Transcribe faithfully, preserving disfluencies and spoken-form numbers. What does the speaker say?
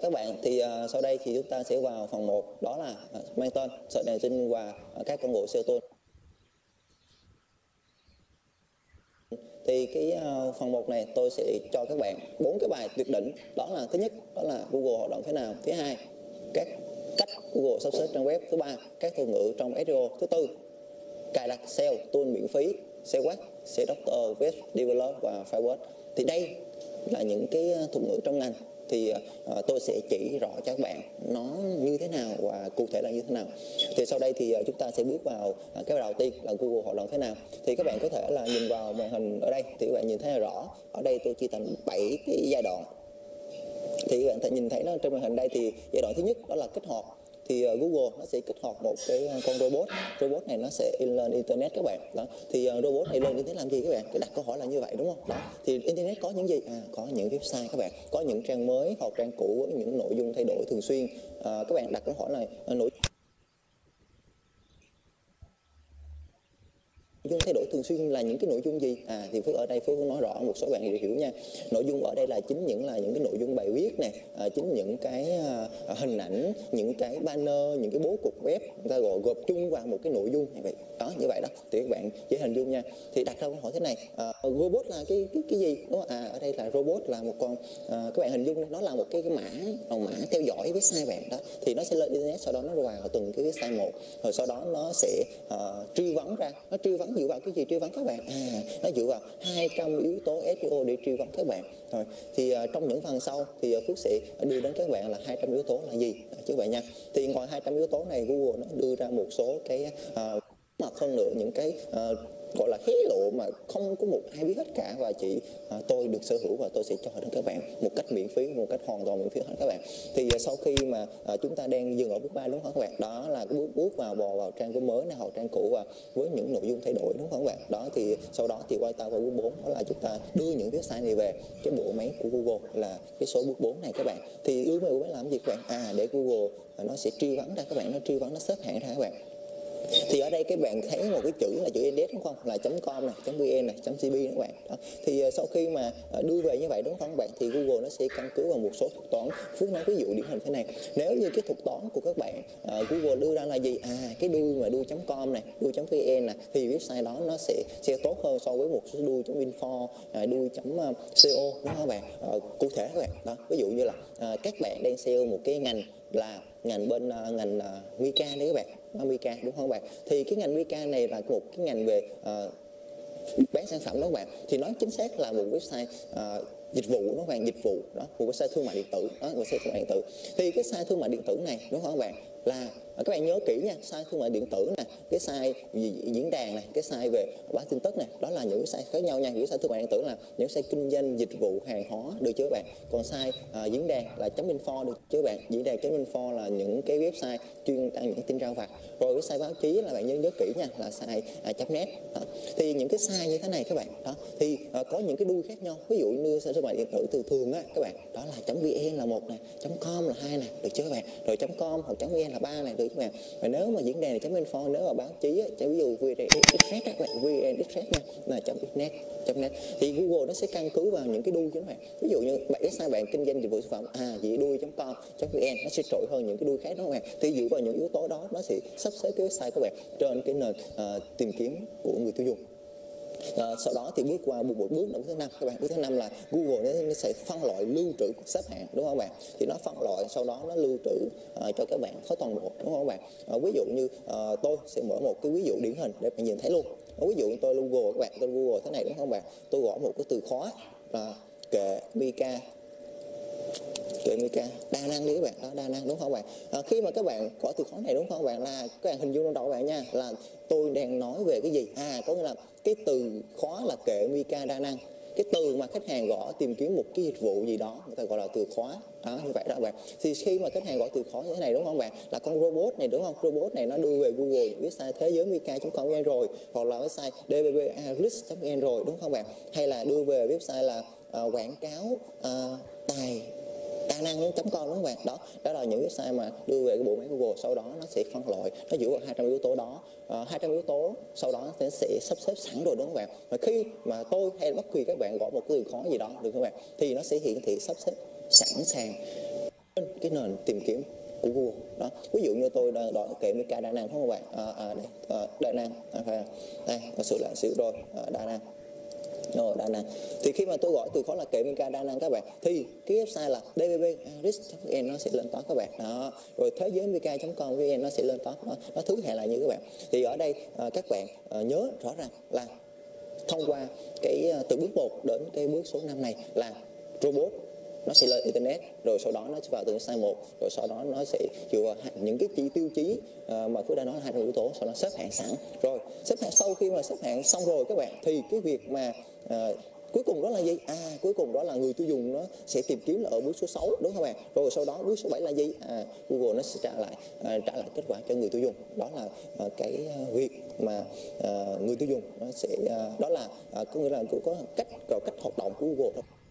các bạn, thì uh, sau đây thì chúng ta sẽ vào phần một, đó là uh, mang tên sợi đèn tin và uh, các công cụ ét e o. Thì cái uh, phần một này tôi sẽ cho các bạn bốn cái bài tuyệt đỉnh. Đó là thứ nhất, đó là Google hoạt động thế nào. Thứ hai, các cách Google sắp xếp trang web. Thứ ba, các thuật ngữ trong ét e o. Thứ tư, cài đặt ét e o tool miễn phí, Sequoia, Seductor, Web Developer và Fireworks. Thì đây là những cái thuật ngữ trong ngành. Thì uh, tôi sẽ chỉ rõ cho các bạn nó như thế nào và cụ thể là như thế nào. Thì sau đây thì uh, chúng ta sẽ bước vào uh, cái đầu tiên là Google hoạt động thế nào. Thì các bạn có thể là nhìn vào màn hình ở đây thì các bạn nhìn thấy là rõ. Ở đây tôi chia thành bảy cái giai đoạn. Thì các bạn thể nhìn thấy nó trên màn hình đây, thì giai đoạn thứ nhất đó là kích hoạt. Thì uh, Google nó sẽ kích hoạt một cái con robot. Robot này nó sẽ lên internet các bạn. Đó. Thì uh, robot này lên internet làm gì các bạn? Cái đặt câu hỏi là như vậy đúng không? Đó. Thì internet có những gì? À, có những website các bạn, có những trang mới hoặc trang cũ với những nội dung thay đổi thường xuyên. Uh, các bạn đặt câu hỏi này, uh, nội dung thay đổi thường xuyên là những cái nội dung gì? À thì Phước ở đây Phước nói rõ một số bạn thì hiểu nha. Nội dung ở đây là chính những là những cái nội dung bài viết này, à, chính những cái à, hình ảnh, những cái banner, những cái bố cục web người ta gọi gộp chung vào một cái nội dung như vậy. Đó, như vậy đó thì các bạn dễ hình dung nha. Thì đặt ra câu hỏi thế này, à, robot là cái cái cái gì? Đúng không? À ở đây là robot là một con, à, các bạn hình dung nó là một cái, cái mã mã theo dõi website bạn đó. Thì nó sẽ lên internet, sau đó nó vào từng cái website một, rồi sau đó nó sẽ uh, truy vấn ra, nó truy vấn dựa vào cái gì truy vấn các bạn? À, nó dựa vào hai trăm yếu tố ét e o để truy vấn các bạn. Rồi thì uh, trong những phần sau thì uh, Phước sẽ đưa đến các bạn là hai trăm yếu tố là gì chứ bạn nha. Thì ngoài hai trăm yếu tố này, Google nó đưa ra một số cái uh, mặt hơn nữa, những cái uh, gọi là hé lộ mà không có một ai biết hết cả, và chỉ à, tôi được sở hữu và tôi sẽ cho đến các bạn một cách miễn phí, một cách hoàn toàn miễn phí hết các bạn. Thì à, sau khi mà à, chúng ta đang dừng ở bước ba đúng không các bạn? Đó là cái bước bước vào bò vào trang web mới này hoặc trang cũ và với những nội dung thay đổi đúng không các bạn? Đó thì sau đó thì quay tao vào bước bốn, đó là chúng ta đưa những website này về cái bộ máy của Google, là cái số bước bốn này các bạn. Thì đưa về bộ máy làm gì các bạn? À để Google à, nó sẽ truy vấn ra các bạn, nó truy vấn, nó xếp hạng ra các bạn. Thì ở đây các bạn thấy một cái chữ là chữ index đúng không? Là .com này, .vn này, .cb nữa các bạn. Đó. Thì uh, sau khi mà uh, đưa về như vậy đúng không các bạn? Thì Google nó sẽ căn cứ vào một số thuật toán. Phước nói ví dụ điển hình thế này. Nếu như cái thuật toán của các bạn uh, Google đưa ra là gì? À cái đuôi mà đuôi .com này, đuôi .vn này, thì website đó nó sẽ sẽ tốt hơn so với một số đuôi .info, uh, đuôi .co đúng không các bạn? Uh, cụ thể các bạn. Đó. Ví dụ như là uh, các bạn đang sale một cái ngành là ngành bên uh, ngành uh, Mica đấy các bạn. Mica đúng không các bạn? Thì cái ngành Mica này là một cái ngành về uh, bán sản phẩm đó các bạn. Thì nói chính xác là một website uh, dịch vụ đó các bạn, dịch vụ đó, một website thương mại điện tử đó, một website thương mại điện tử. Thì cái site thương mại điện tử này đúng không các bạn, là các bạn nhớ kỹ nha, site thương mại điện tử này, cái site diễn đàn này, cái site về báo tin tức này, đó là những cái site khác nhau nha. Những site thương mại điện tử là những site kinh doanh dịch vụ hàng hóa được chưa các bạn? Còn site uh, diễn đàn là .info được chưa các bạn? Diễn đàn .info là những cái website chuyên đăng những tin rao vặt. Rồi cái site báo chí là bạn nhớ nhớ kỹ nha, là site uh, .net đó. Thì những cái site như thế này các bạn đó, thì uh, có những cái đuôi khác nhau. Ví dụ như site thương mại điện tử từ thường á các bạn, đó là .vn là một này, .com là hai này, được chưa các bạn? Rồi .com hoặc .vn là ba này, được các bạn? Và nếu mà diễn đàn này .info, nếu mà báo chí á, ví dụ vnexpress các bạn, vnexpress nha, là .net, .net. Thì Google nó sẽ căn cứ vào những cái đuôi của các bạn. Ví dụ như bạn sai bạn kinh doanh dịch vụ sản phẩm, à vậy đuôi .com, .vn nó sẽ trội hơn những cái đuôi khác đó các bạn. Thì dựa vào những yếu tố đó, nó sẽ sắp xếp cái website của bạn trên cái nền uh, tìm kiếm của người tiêu dùng. À, sau đó thì bước qua một, một bước nữa, bước thứ năm các bạn. Bước thứ năm là Google nó sẽ phân loại, lưu trữ, xếp hạng đúng không các bạn? Thì nó phân loại, sau đó nó lưu trữ uh, cho các bạn hết toàn bộ đúng không các bạn? Uh, ví dụ như uh, tôi sẽ mở một cái ví dụ điển hình để bạn nhìn thấy luôn. Uh, ví dụ như tôi Google các bạn, tôi Google thế này đúng không các bạn? Tôi gõ một cái từ khóa là kệ Mica, kệ Mica đa năng đi các bạn, đó đa năng đúng không các bạn? À, khi mà các bạn gõ từ khóa này đúng không các bạn, là các bạn hình dung trong đầu các bạn nha, là tôi đang nói về cái gì? À có nghĩa là cái từ khóa là kệ Mica đa năng, cái từ mà khách hàng gõ tìm kiếm một cái dịch vụ gì đó người ta gọi là từ khóa đó, như vậy đó các bạn. Thì khi mà khách hàng gọi từ khóa như thế này đúng không bạn, là con robot này đúng không, robot này nó đưa về Google những website thế giới mica chấm com rồi, hoặc là website đê bê bê a list chấm vn rồi đúng không bạn, hay là đưa về website là uh, quảng cáo uh, tài đa năng chấm com đúng không bạn? Đó, đó là những website mà đưa về cái bộ máy Google. Sau đó nó sẽ phân loại, nó dựa vào hai trăm yếu tố đó, uh, hai trăm yếu tố sau đó nó sẽ sắp xếp sẵn rồi đúng không bạn? Và khi mà tôi hay bất kỳ các bạn gõ một cái từ khóa gì đó được không bạn, thì nó sẽ hiển thị sắp xếp sẵn sàng cái nền tìm kiếm của Google đó. Ví dụ như tôi đang gọi kệ Mica đa năng, đúng không các bạn? À, à, đây, à, đa năng, à, đây, sửa lại xíu rồi, à, đa năng. Rồi, đa năng. Thì khi mà tôi gọi từ khóa là kệ Mica đa năng các bạn, thì cái website là d b b risk chấm vn nó sẽ lên top các bạn. Đó. Rồi thế giới mica chấm com vn nó sẽ lên top đó. Nó thứ hệ là như các bạn. Thì ở đây à, các bạn à, nhớ rõ ràng là thông qua cái à, từ bước một đến cái bước số năm này là robot nó sẽ lên internet, rồi sau đó nó sẽ vào từ sai một, rồi sau đó nó sẽ dựa vào những cái chỉ tiêu chí uh, mà Phước đã nói là hai yếu tố, sau đó xếp hạng sẵn. Rồi xếp hạng, sau khi mà xếp hạng xong rồi các bạn, thì cái việc mà uh, cuối cùng đó là gì? À, cuối cùng đó là người tiêu dùng nó sẽ tìm kiếm là ở bước số sáu, đúng không bạn? Rồi sau đó bước số bảy là gì? À, Google nó sẽ trả lại uh, trả lại kết quả cho người tiêu dùng. Đó là uh, cái uh, việc mà uh, người tiêu dùng nó sẽ uh, đó là uh, có nghĩa là có cách có cách hoạt động của Google thôi.